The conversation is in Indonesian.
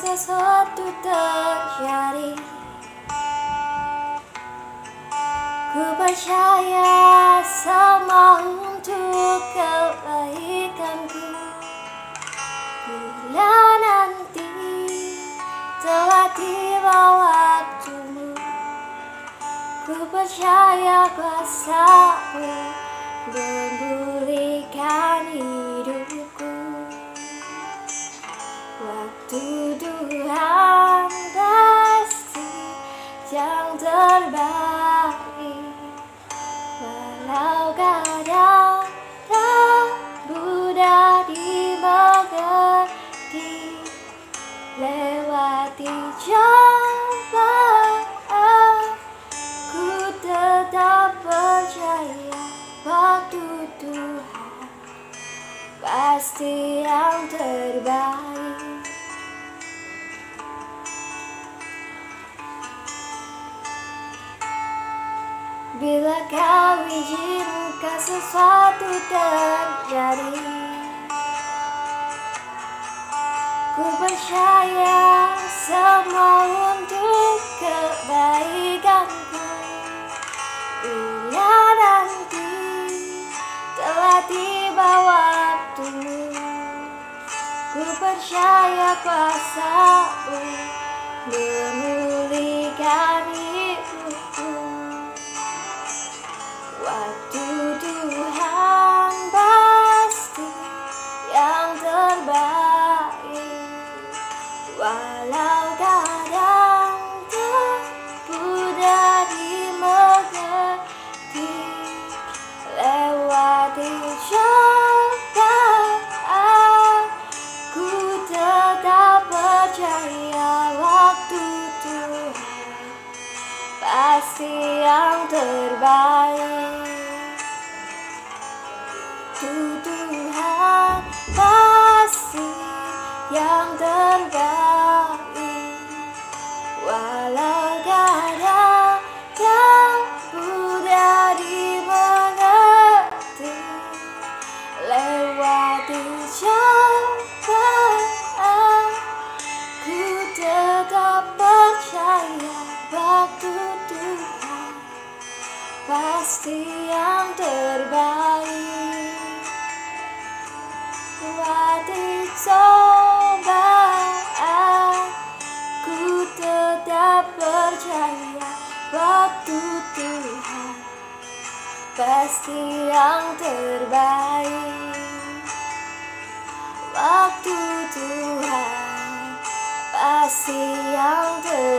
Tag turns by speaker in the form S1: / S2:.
S1: sesuatu terjadi. Ku percaya semua untuk kebaikanku. Bila nanti telah tiba waktumu, ku percaya kuasa-Mu memulihkan hidupku. Waktu Tuhan pasti yang terbaik, walau kadang tak mudah dimengerti. Lewati cobaan, ku tetap percaya waktu Tuhan pasti yang terbaik. Bila Kau izinkan sesuatu terjadi, ku percaya semua untuk kebaikanku. Bila nanti telah tiba waktumu, ku percaya kuasa-Mu memulihkan hidupku. Waktu Tuhan pasti yang terbaik, walau kadang tak mudah dimengerti. Lewati cobaan, ku tetap percaya waktu Tuhan pasti yang terbaik. Tuhan pasti yang terbaik, walau kadang tak mudah dimengerti. Lewati cobaan, ku tetap percaya waktu Tuhan pasti yang terbaik. Lewati cobaan, ku tetap percaya waktu Tuhan pasti yang terbaik. Waktu Tuhan pasti yang terbaik.